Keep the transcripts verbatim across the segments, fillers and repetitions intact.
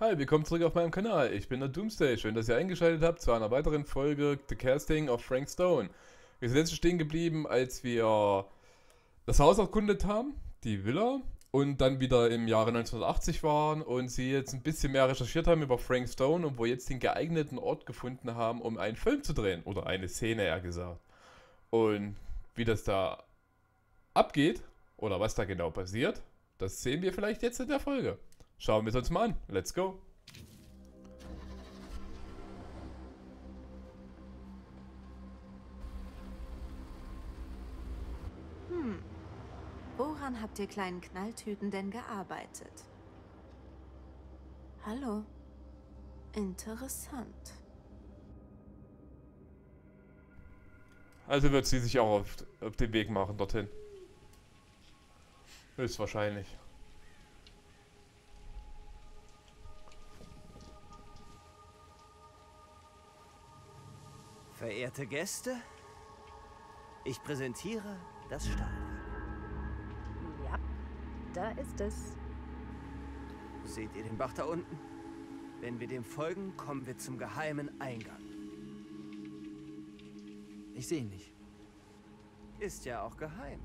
Hi, willkommen zurück auf meinem Kanal. Ich bin der Doomsday. Schön, dass ihr eingeschaltet habt zu einer weiteren Folge The Casting of Frank Stone. Wir sind jetzt stehen geblieben, als wir das Haus erkundet haben, die Villa, und dann wieder im Jahre neunzehnhundertachtzig waren und sie jetzt ein bisschen mehr recherchiert haben über Frank Stone und wo jetzt den geeigneten Ort gefunden haben, um einen Film zu drehen. Oder eine Szene, eher gesagt. Und wie das da abgeht, oder was da genau passiert, das sehen wir vielleicht jetzt in der Folge. Schauen wir es uns mal an. Let's go. Hm. Woran habt ihr kleinen Knalltüten denn gearbeitet? Hallo. Interessant. Also wird sie sich auch auf, auf den Weg machen dorthin. Höchstwahrscheinlich. Verehrte Gäste, ich präsentiere das Stahlwerk. Ja, da ist es. Seht ihr den Bach da unten? Wenn wir dem folgen, kommen wir zum geheimen Eingang. Ich sehe ihn nicht. Ist ja auch geheim.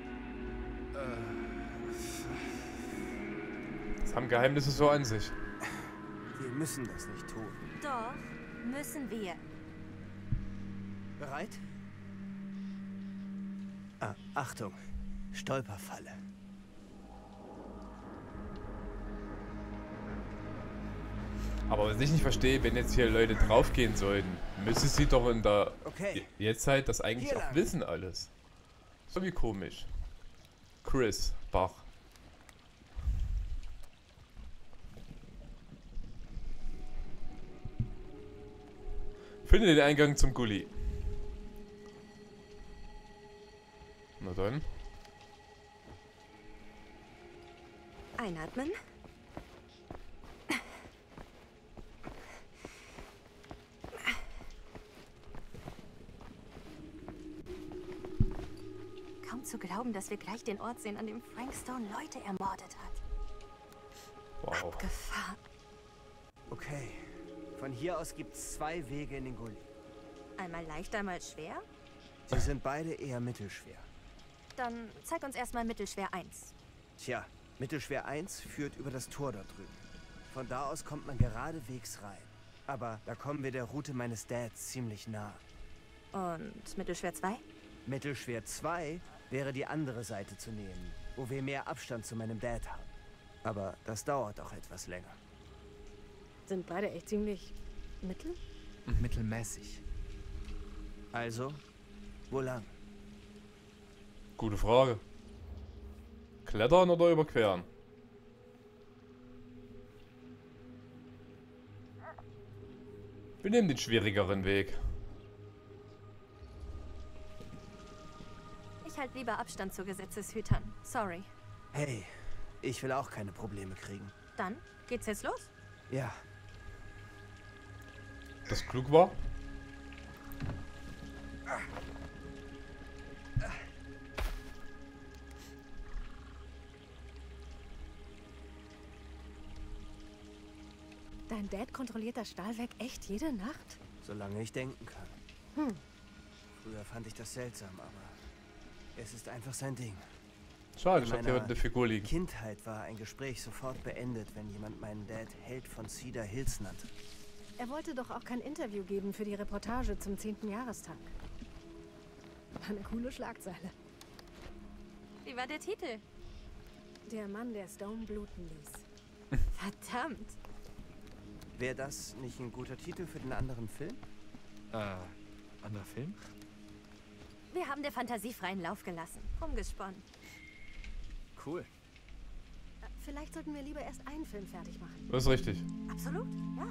Das haben Geheimnisse so an sich. Wir müssen das nicht tun. Doch, müssen wir. Bereit? Ah, Achtung, Stolperfalle. Aber was ich nicht verstehe, wenn jetzt hier Leute draufgehen sollten, müsste sie doch in der Okay. Jetztzeit das eigentlich Hier auch lang. wissen alles. So wie komisch. Chris Bach. Finde den Eingang zum Gully. Na dann. Einatmen. Kaum zu glauben, dass wir gleich den Ort sehen, an dem Frank Stone Leute ermordet hat. Wow. Gefahr. Okay. Von hier aus gibt's zwei Wege in den Gully. Einmal leicht, einmal schwer? Sie sind beide eher mittelschwer. Dann zeig uns erstmal mittelschwer eins. Tja, mittelschwer eins führt über das Tor dort drüben. Von da aus kommt man geradewegs rein. Aber da kommen wir der Route meines Dads ziemlich nah. Und mittelschwer zwei? Mittelschwer zwei wäre die andere Seite zu nehmen, wo wir mehr Abstand zu meinem Dad haben. Aber das dauert auch etwas länger. Sind beide echt ziemlich mittel? Mittelmäßig. Also, wo lang? Gute Frage. Klettern oder überqueren? Wir nehmen den schwierigeren Weg. Ich halte lieber Abstand zu Gesetzeshütern. Sorry. Hey, ich will auch keine Probleme kriegen. Dann geht's jetzt los? Ja, Das klug war? Dein Dad kontrolliert das Stahlwerk echt jede Nacht? solange ich denken kann. Hm. Früher fand ich das seltsam, aber es ist einfach sein Ding. Schade, In ich hab hier meiner eine Figur liegen. Kindheit war ein Gespräch sofort beendet, wenn jemand meinen Dad Held von Cedar Hills nannte. Er wollte doch auch kein Interview geben für die Reportage zum zehnten Jahrestag. War eine coole Schlagzeile. Wie war der Titel? Der Mann, der Stone bluten ließ. Verdammt. Wäre das nicht ein guter Titel für den anderen Film? Äh, anderer Film? Wir haben der Fantasie freien Lauf gelassen. Rumgesponnen. Cool. Äh, Vielleicht sollten wir lieber erst einen Film fertig machen. Das ist richtig. Absolut, ja.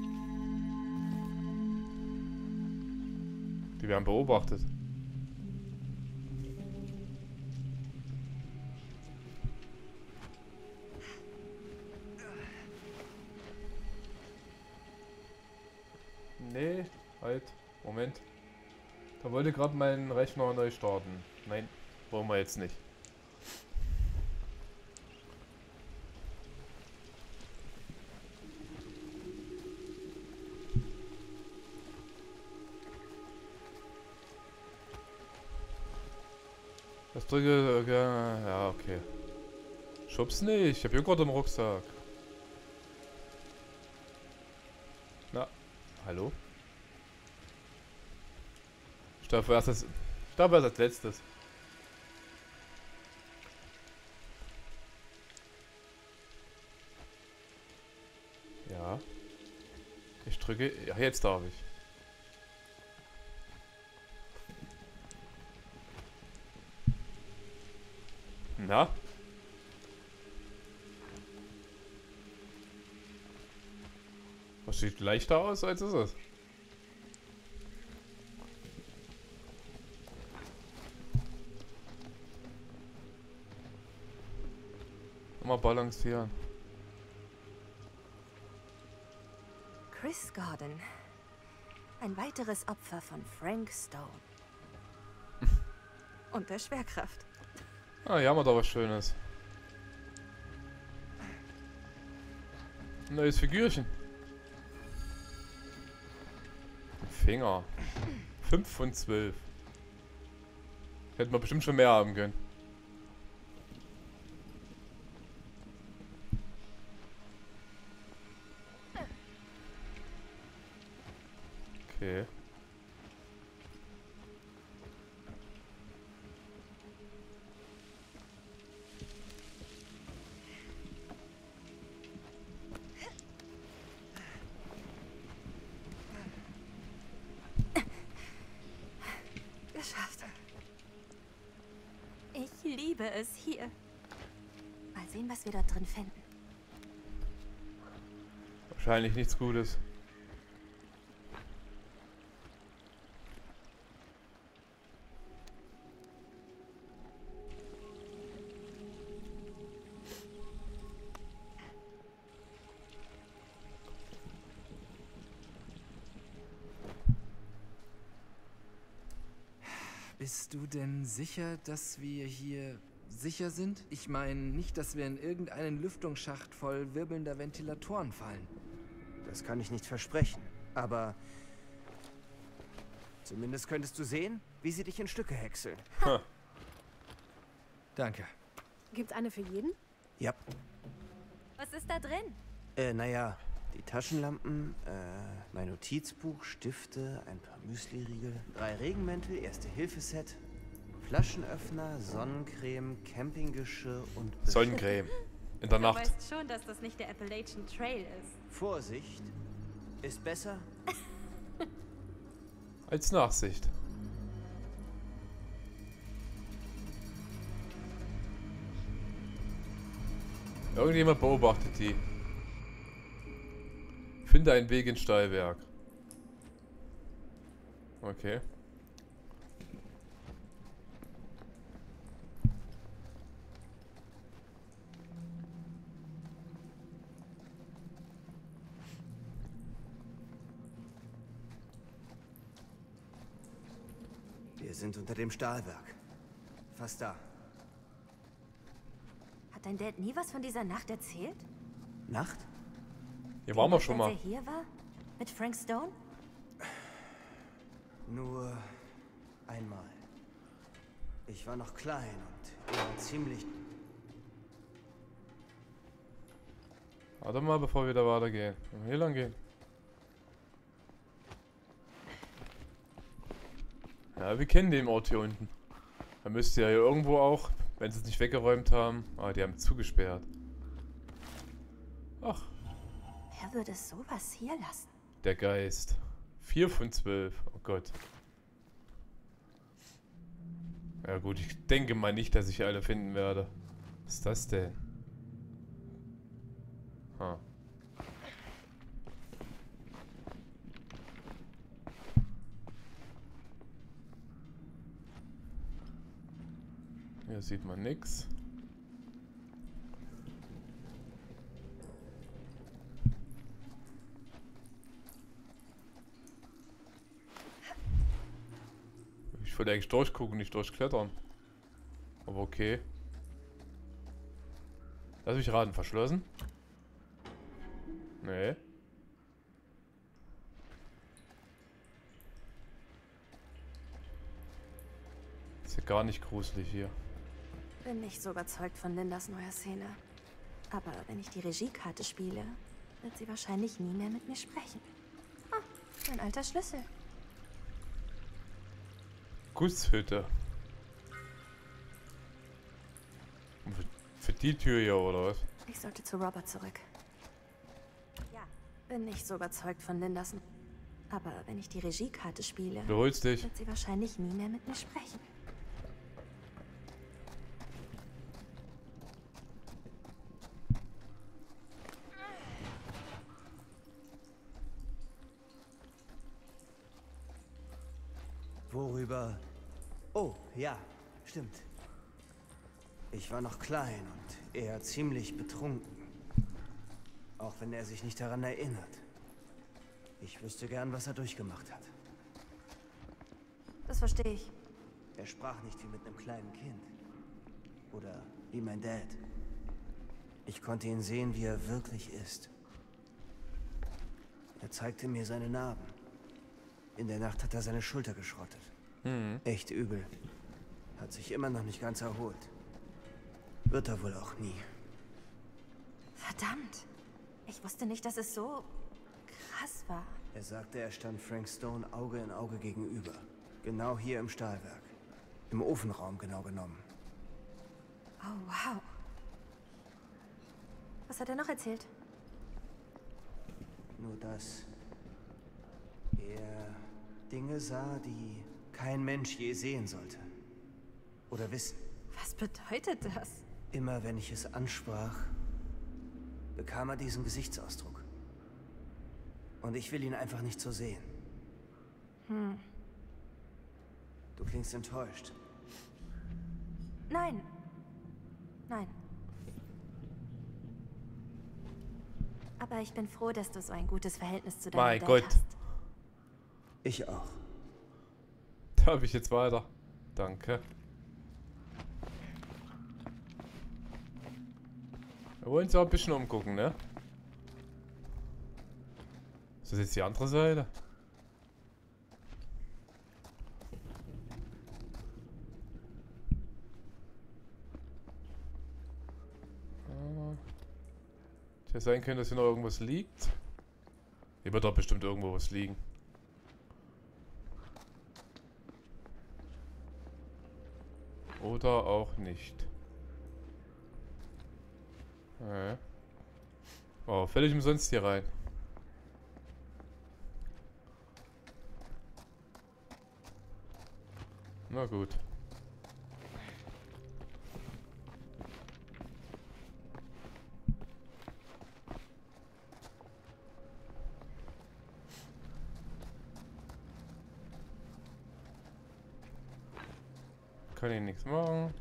Die werden beobachtet. Nee, halt. Moment. Da wollte gerade mein Rechner neu starten. Nein, wollen wir jetzt nicht. drücke... Okay, ja, okay. Schub's nicht, ich hab Joghurt im Rucksack. Na, hallo? Ich darf erst als, ich darf erst als letztes. Ja. Ich drücke... Ja, jetzt darf ich. Na? Was sieht leichter aus, als ist es? Mal balancieren. Chris Gordon. Ein weiteres Opfer von Frank Stone. Und der Schwerkraft. Ah, hier haben wir doch was Schönes. Ein neues Figürchen. Ein Finger. fünf von zwölf. Hätten wir bestimmt schon mehr haben können. Okay. Geschafft. Ich liebe es hier. Mal sehen, was wir dort drin finden. Wahrscheinlich nichts Gutes. Bist du denn sicher, dass wir hier sicher sind? Ich meine nicht, dass wir in irgendeinen Lüftungsschacht voll wirbelnder Ventilatoren fallen. Das kann ich nicht versprechen. Aber zumindest könntest du sehen, wie sie dich in Stücke häckseln. Ha. Danke. Gibt's eine für jeden? Ja. Was ist da drin? Äh, naja, die Taschenlampen, äh, mein Notizbuch, Stifte, ein paar Müsli-Riegel, drei Regenmäntel, Erste-Hilfe-Set, Flaschenöffner, Sonnencreme, Campinggeschirr und... Be- Sonnencreme. In der Du Nacht. weißt schon, dass das nicht der Appalachian Trail ist. Vorsicht, ist besser. Als Nachsicht. Irgendjemand beobachtet die. Finde einen Weg ins Stahlwerk. Okay. Wir sind unter dem Stahlwerk. Fast da. Hat dein Dad nie was von dieser Nacht erzählt? Nacht? Hier waren wir schon mal. Als er hier war? Mit Frank Stone? Nur einmal. Ich war noch klein und er war ziemlich... Warte mal, bevor wir da weitergehen. Wenn wir hier lang gehen. Ja, wir kennen den Ort hier unten. Da müsste ja hier irgendwo auch, wenn sie es nicht weggeräumt haben. Ah, die haben zugesperrt. Ach, Wer würde sowas hier lassen? der Geist. vier von zwölf. Oh Gott. Ja gut, ich denke mal nicht, dass ich alle finden werde. Was ist das denn? Ha. Hier sieht man nichts. Ich wollte eigentlich durchgucken, nicht durchklettern. Aber okay. Lass mich raten, verschlossen? Nee. Ist ja gar nicht gruselig hier. Bin nicht so überzeugt von Lindas neuer Szene. Aber wenn ich die Regiekarte spiele, wird sie wahrscheinlich nie mehr mit mir sprechen. Ah, ein alter Schlüssel. Gusshütte. Für, für die Tür hier, oder was? Ich sollte zu Robert zurück. Ja. Bin nicht so überzeugt von Lindas... Aber wenn ich die Regiekarte spiele, Du holst dich. wird sie wahrscheinlich nie mehr mit mir sprechen. Worüber? Oh, ja, stimmt. Ich war noch klein und er ziemlich betrunken. Auch wenn er sich nicht daran erinnert. Ich wüsste gern, was er durchgemacht hat. Das verstehe ich. Er sprach nicht wie mit einem kleinen Kind. Oder wie mein Dad. Ich konnte ihn sehen, wie er wirklich ist. Er zeigte mir seine Narben. In der Nacht hat er seine Schulter geschrottet. Mhm. Echt übel. Hat sich immer noch nicht ganz erholt. Wird er wohl auch nie. Verdammt. Ich wusste nicht, dass es so krass war. Er sagte, er stand Frank Stone Auge in Auge gegenüber. Genau hier im Stahlwerk. Im Ofenraum genau genommen. Oh, wow. Was hat er noch erzählt? Nur dass er Dinge sah, die kein Mensch je sehen sollte. Oder wissen. Was bedeutet das? Immer wenn ich es ansprach, bekam er diesen Gesichtsausdruck. Und ich will ihn einfach nicht so sehen. Hm. Du klingst enttäuscht. Nein. Nein. Aber ich bin froh, dass du so ein gutes Verhältnis zu deinem Mein Dad Gott. hast. Ich auch. Darf ich jetzt weiter? Danke. Wir wollen uns auch ein bisschen umgucken, ne? Ist das jetzt die andere Seite? Ah. Hätte sein können, dass hier noch irgendwas liegt. Hier wird doch bestimmt irgendwo was liegen. Oder auch nicht. Ja. Oh, völlig umsonst hier rein. Na gut. Kann ich nichts machen.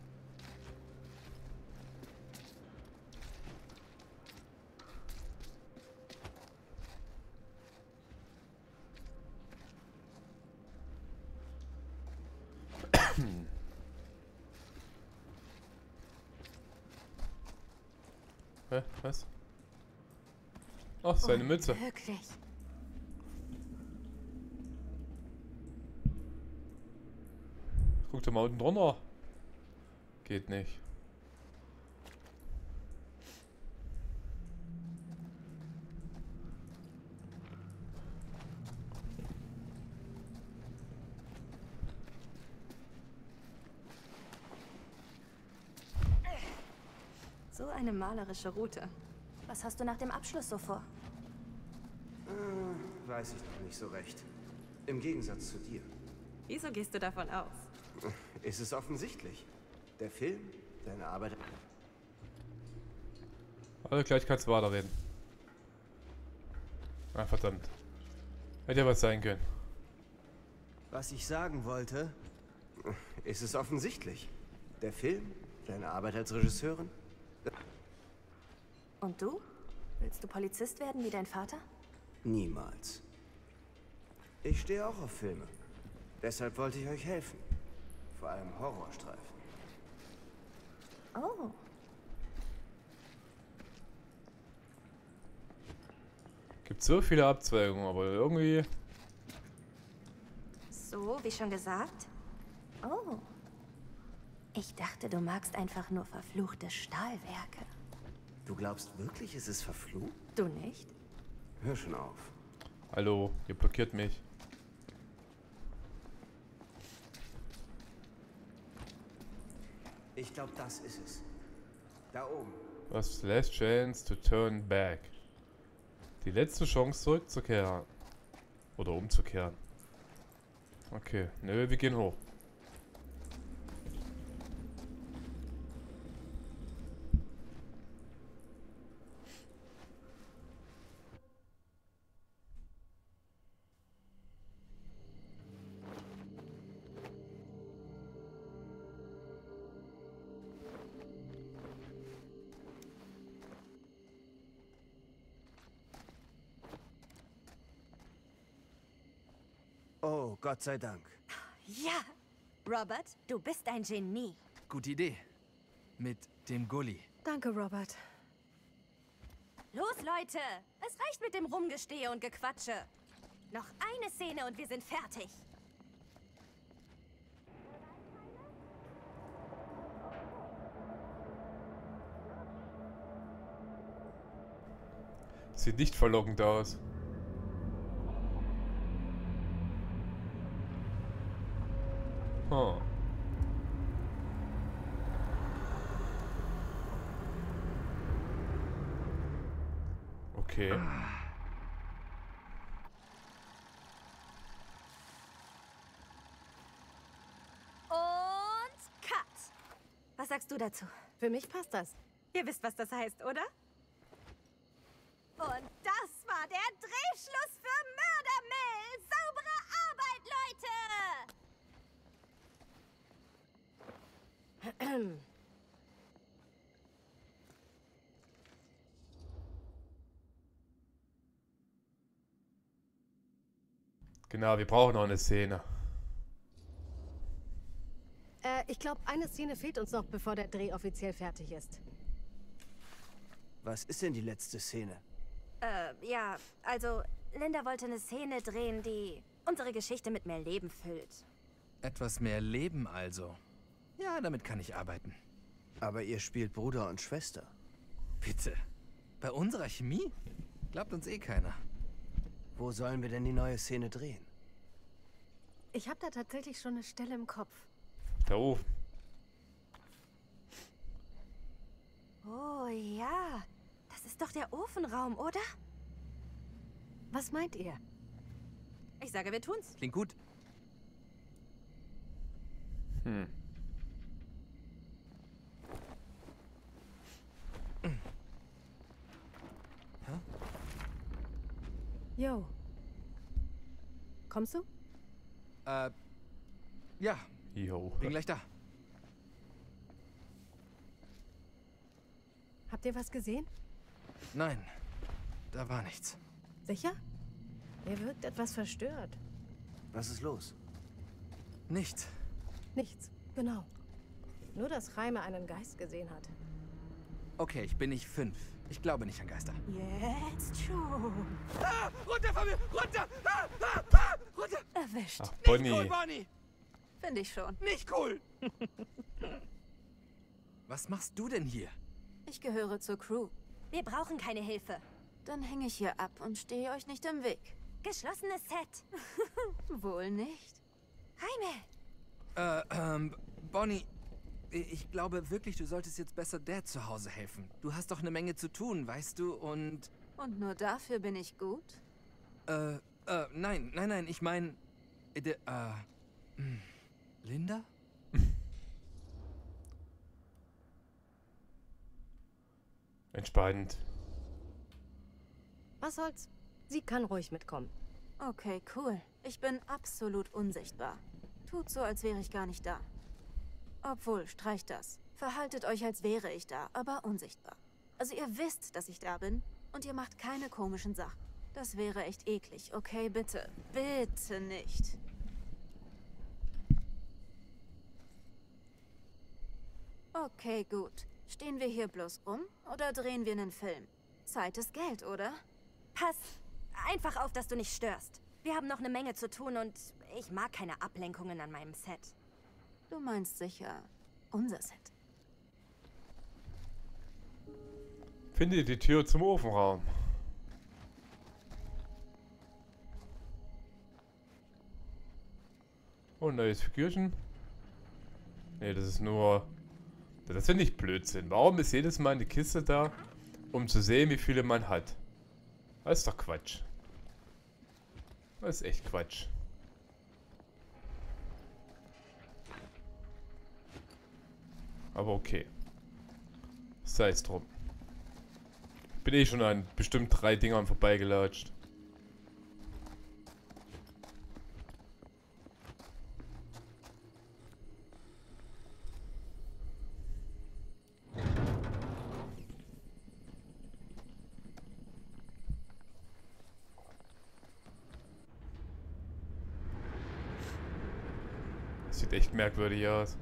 Hä? Was? Ach, seine Mütze. Wirklich. Guck doch mal unten drunter. Geht nicht. So eine malerische Route. Was hast du nach dem Abschluss so vor? Äh, weiß ich noch nicht so recht. Im Gegensatz zu dir. Wieso gehst du davon aus? Ist es offensichtlich. Der Film, deine Arbeit... Also gleich kannst du weiterreden. Ah, verdammt. Hätte ja was sein können. Was ich sagen wollte, ist es offensichtlich. Der Film, deine Arbeit als Regisseurin... Und du? Willst du Polizist werden wie dein Vater? Niemals. Ich stehe auch auf Filme. Deshalb wollte ich euch helfen. Vor allem Horrorstreifen. Oh. Gibt so viele Abzweigungen, aber irgendwie... So, wie schon gesagt. Oh. Ich dachte, du magst einfach nur verfluchte Stahlwerke. Du glaubst wirklich, es ist verflucht? Du nicht? Hör schon auf. Hallo, ihr blockiert mich. Ich glaube, das ist es. Da oben. Was last chance to turn back. Die letzte Chance zurückzukehren. Oder umzukehren. Okay, nö, wir gehen hoch. Oh, Gott sei Dank. Ja! Robert, du bist ein Genie. Gute Idee. Mit dem Gully. Danke, Robert. Los, Leute! Es reicht mit dem Rumgestehe und Gequatsche. Noch eine Szene und wir sind fertig. Sieht nicht verlockend aus. Huh. Okay. Und Cut! Was sagst du dazu? Für mich passt das. Ihr wisst, was das heißt, oder? Und das war der Drehschluss für Mördermill! Saubere Arbeit, Leute! Genau, wir brauchen noch eine Szene. Äh, ich glaube, eine Szene fehlt uns noch, bevor der Dreh offiziell fertig ist. Was ist denn die letzte Szene? Äh, ja, also Linda wollte eine Szene drehen, die unsere Geschichte mit mehr Leben füllt. Etwas mehr Leben also. Ja, damit kann ich arbeiten. Aber ihr spielt Bruder und Schwester. Bitte. Bei unserer Chemie? Glaubt uns eh keiner. Wo sollen wir denn die neue Szene drehen? Ich habe da tatsächlich schon eine Stelle im Kopf. Der Ofen. Oh ja, das ist doch der Ofenraum, oder? Was meint ihr? Ich sage, wir tun's. Klingt gut. Hm. Yo. Kommst du? Äh, ja, Jo. bin gleich da. Habt ihr was gesehen? Nein, da war nichts. Sicher? Ihr wirkt etwas verstört. Was ist los? Nichts. Nichts. Genau. Nur, dass Jaime einen Geist gesehen hat. Okay, ich bin nicht fünf. Ich glaube nicht an Geister. Jetzt schon. Ah, runter von mir! Runter! Ah, ah, ah, runter! Erwischt. Ach, Nicht cool, Bonnie. Bonnie! Finde ich schon. Nicht cool! Was machst du denn hier? Ich gehöre zur Crew. Wir brauchen keine Hilfe. Dann hänge ich hier ab und stehe euch nicht im Weg. Geschlossenes Set. Wohl nicht. Jaime! Äh, ähm, Bonnie, ich glaube wirklich, du solltest jetzt besser Dad zu Hause helfen. Du hast doch eine Menge zu tun, weißt du, und... Und nur dafür bin ich gut? Äh, äh, nein, nein, nein, ich meine... Äh, äh, hm, Linda? Entspannend. Was soll's? Sie kann ruhig mitkommen. Okay, cool. Ich bin absolut unsichtbar. Tut so, als wäre ich gar nicht da. Obwohl, streicht das. Verhaltet euch, als wäre ich da, aber unsichtbar. Also ihr wisst, dass ich da bin und ihr macht keine komischen Sachen. Das wäre echt eklig, okay? Bitte. Bitte nicht. Okay, gut. Stehen wir hier bloß rum oder drehen wir einen Film? Zeit ist Geld, oder? Pass einfach auf, dass du nicht störst. Wir haben noch eine Menge zu tun und ich mag keine Ablenkungen an meinem Set. Du meinst sicher unser Set. Finde die Tür zum Ofenraum. Oh, ein neues Figürchen. Ne, das ist nur... Das finde ich Blödsinn. Warum ist jedes Mal eine Kiste da, um zu sehen, wie viele man hat? Das ist doch Quatsch. Das ist echt Quatsch. Aber okay. Sei es drum. Bin eh schon an bestimmt drei Dingern vorbeigelatscht. Das sieht echt merkwürdig aus.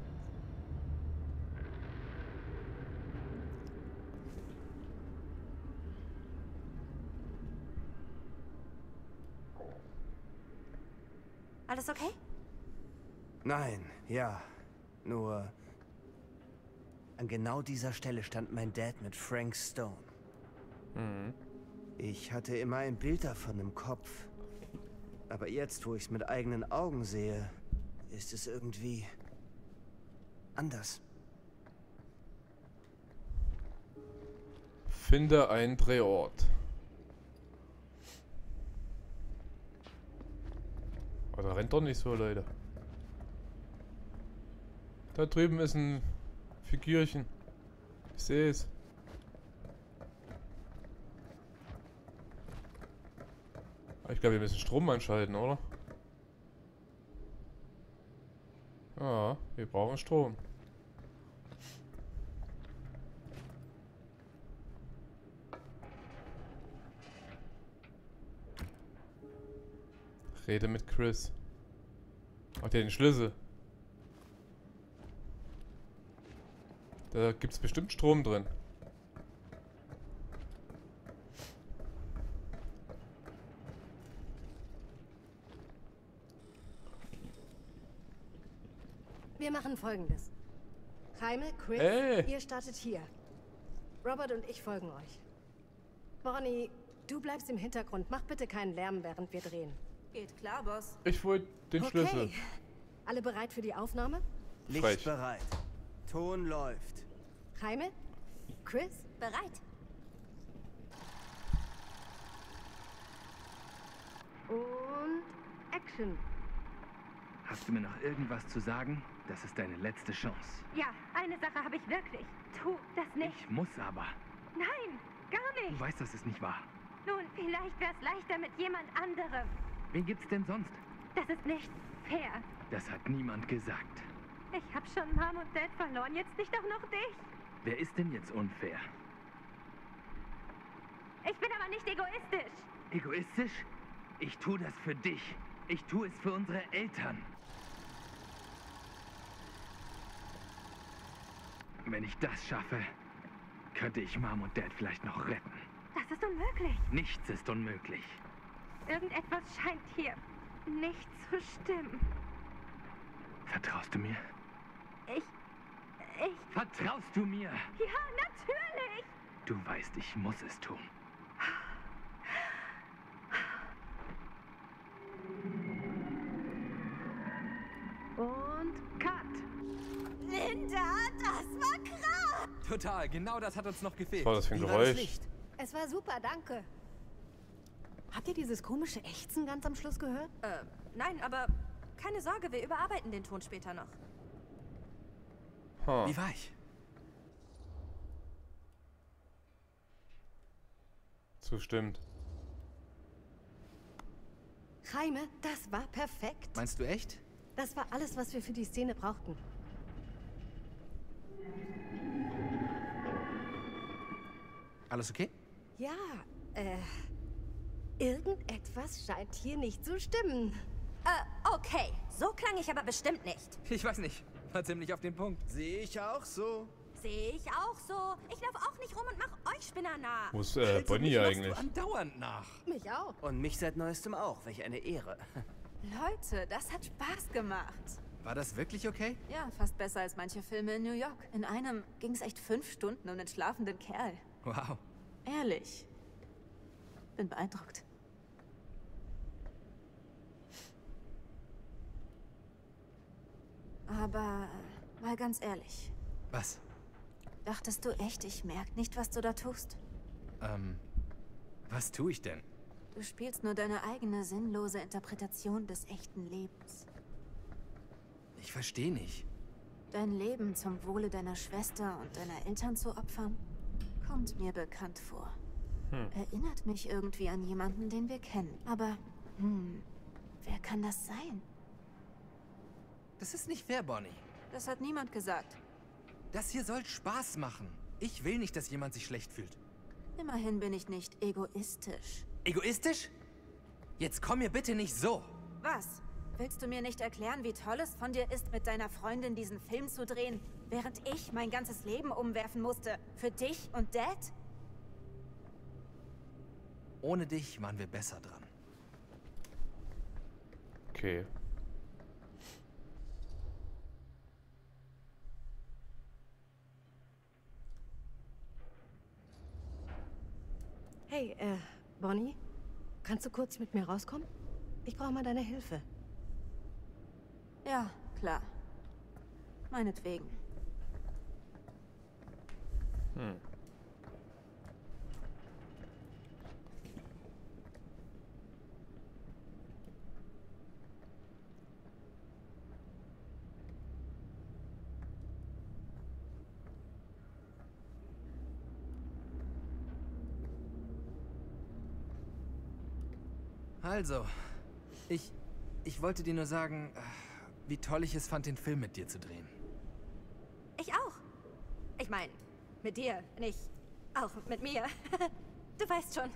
Alles okay? Nein, ja. Nur... An genau dieser Stelle stand mein Dad mit Frank Stone. Mhm. Ich hatte immer ein Bild davon im Kopf. Aber jetzt, wo ich es mit eigenen Augen sehe, ist es irgendwie... anders. Finde einen Drehort. Oder rennt doch nicht so, Leute. Da drüben ist ein Figürchen. Ich sehe es. Ich glaube, wir müssen Strom einschalten, oder? Ah, wir brauchen Strom. Rede mit Chris. Ach, der hat den Schlüssel. Da gibt es bestimmt Strom drin. Wir machen Folgendes. Jaime, Chris, Ey. ihr startet hier. Robert und ich folgen euch. Bonnie, du bleibst im Hintergrund. Mach bitte keinen Lärm, während wir drehen. Geht klar, Boss. Ich wollte den Schlüssel. Okay. Alle bereit für die Aufnahme? Licht Frech. bereit. Ton läuft. Jaime? Chris? Bereit. Und Action. Hast du mir noch irgendwas zu sagen? Das ist deine letzte Chance. Ja, eine Sache habe ich wirklich. Tu das nicht. Ich muss aber. Nein, gar Du nicht. weißt, das ist nicht wahr. Nun, vielleicht wäre es leichter mit jemand anderem. Wen gibt's denn sonst? Das ist nicht fair. Das hat niemand gesagt. Ich habe schon Mom und Dad verloren, jetzt nicht auch noch dich. Wer ist denn jetzt unfair? Ich bin aber nicht egoistisch. Egoistisch? Ich tue das für dich. Ich tue es für unsere Eltern. Wenn ich das schaffe, könnte ich Mom und Dad vielleicht noch retten. Das ist unmöglich. Nichts ist unmöglich. Irgendetwas scheint hier nicht zu stimmen. Vertraust du mir? Ich... Ich... Vertraust du mir? Ja, natürlich. Du weißt, ich muss es tun. Und Cut. Linda, das war krass! Total, genau das hat uns noch gefehlt. Was war das für ein Wie war das Geräusch? Licht? Es war super, danke. Habt ihr dieses komische Ächzen ganz am Schluss gehört? Äh, nein, aber keine Sorge, wir überarbeiten den Ton später noch. Ha. Wie war ich? Zustimmt. Jaime, das war perfekt. Meinst du echt? Das war alles, was wir für die Szene brauchten. Alles okay? Ja, äh... Irgendetwas scheint hier nicht zu stimmen. Äh, okay. So klang ich aber bestimmt nicht. Ich weiß nicht. War ziemlich auf den Punkt. Sehe ich auch so. Sehe ich auch so. Ich laufe auch nicht rum und mach euch Spinner nach. Wo ist äh, Alter, Bonnie mich machst eigentlich? du andauernd nach. Mich auch. Und mich seit neuestem auch. Welch eine Ehre. Leute, das hat Spaß gemacht. War das wirklich okay? Ja, fast besser als manche Filme in New York. In einem ging es echt fünf Stunden um den schlafenden Kerl. Wow. Ehrlich. Bin beeindruckt. Aber mal ganz ehrlich. Was? Dachtest du echt, ich merke nicht, was du da tust? Ähm, was tue ich denn? Du spielst nur deine eigene sinnlose Interpretation des echten Lebens. Ich verstehe nicht. Dein Leben zum Wohle deiner Schwester und deiner Eltern zu opfern, kommt mir bekannt vor. Hm. Erinnert mich irgendwie an jemanden, den wir kennen. Aber, hm, wer kann das sein? Das ist nicht fair, Bonnie. Das hat niemand gesagt. Das hier soll Spaß machen. Ich will nicht, dass jemand sich schlecht fühlt. Immerhin bin ich nicht egoistisch. Egoistisch? Jetzt komm mir bitte nicht so. Was? Willst du mir nicht erklären, wie toll es von dir ist, mit deiner Freundin diesen Film zu drehen, während ich mein ganzes Leben umwerfen musste? Für dich und Dad? Ohne dich waren wir besser dran. Okay. Hey, äh, Bonnie? Kannst du kurz mit mir rauskommen? Ich brauche mal deine Hilfe. Ja, klar. Meinetwegen. Hm. Also, ich, ich wollte dir nur sagen, wie toll ich es fand, den Film mit dir zu drehen. Ich auch. Ich meine, mit dir, nicht auch mit mir. Du weißt schon.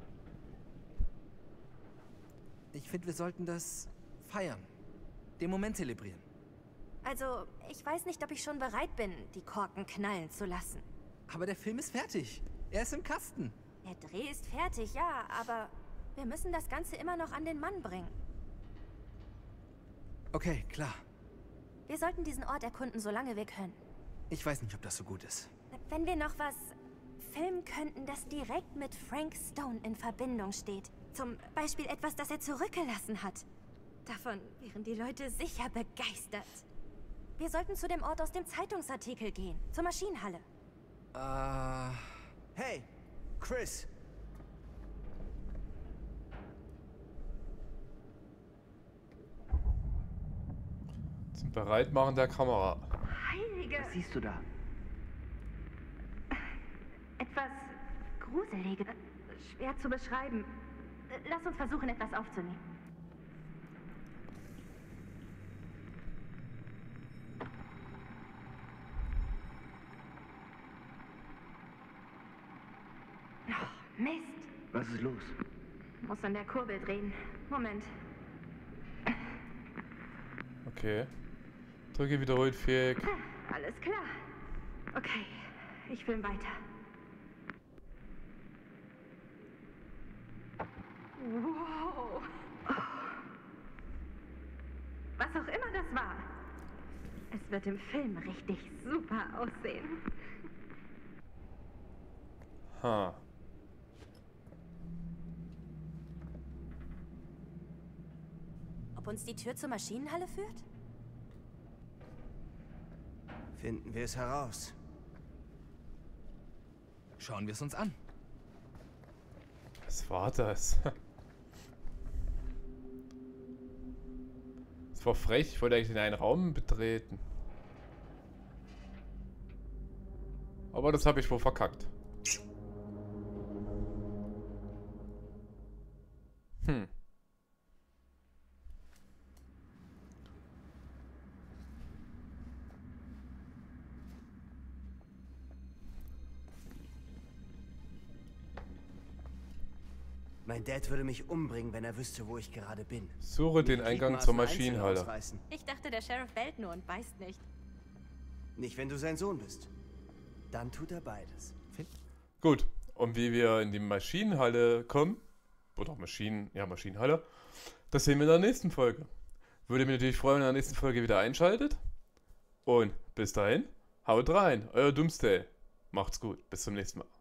Ich finde, wir sollten das feiern. Den Moment zelebrieren. Also, ich weiß nicht, ob ich schon bereit bin, die Korken knallen zu lassen. Aber der Film ist fertig. Er ist im Kasten. Der Dreh ist fertig, ja, aber wir müssen das Ganze immer noch an den Mann bringen. Okay, klar. Wir sollten diesen Ort erkunden, solange wir können. Ich weiß nicht, ob das so gut ist. Wenn wir noch was filmen könnten, das direkt mit Frank Stone in Verbindung steht. Zum Beispiel etwas, das er zurückgelassen hat. Davon wären die Leute sicher begeistert. Wir sollten zu dem Ort aus dem Zeitungsartikel gehen. Zur Maschinenhalle. Äh... Hey, Chris. Zum Bereitmachen der Kamera. Heilige. Was siehst du da? Etwas Gruseliges. Schwer zu beschreiben. Lass uns versuchen, etwas aufzunehmen. Oh, Mist. Was ist los? Muss an der Kurbel drehen. Moment. Okay. Drücke wiederholt fähig. Ah, alles klar. Okay, ich film weiter. Wow. Was auch immer das war. Es wird im Film richtig super aussehen. Ha. Ob uns die Tür zur Maschinenhalle führt? Finden wir es heraus. Schauen wir es uns an. Was war das? Das war frech. Ich wollte eigentlich in einen Raum betreten. Aber das habe ich wohl verkackt. Hm. Mein Dad würde mich umbringen, wenn er wüsste, wo ich gerade bin. Suche den Mir Eingang Gliedmaßen zur einzeln Maschinenhalle. ausreißen. Ich dachte, der Sheriff bellt nur und beißt nicht. Nicht, wenn du sein Sohn bist. Dann tut er beides. Gut. Und wie wir in die Maschinenhalle kommen, oder Maschinen, ja Maschinenhalle, das sehen wir in der nächsten Folge. Würde mich natürlich freuen, wenn ihr in der nächsten Folge wieder einschaltet. Und bis dahin, haut rein, euer Doomsday. Macht's gut, bis zum nächsten Mal.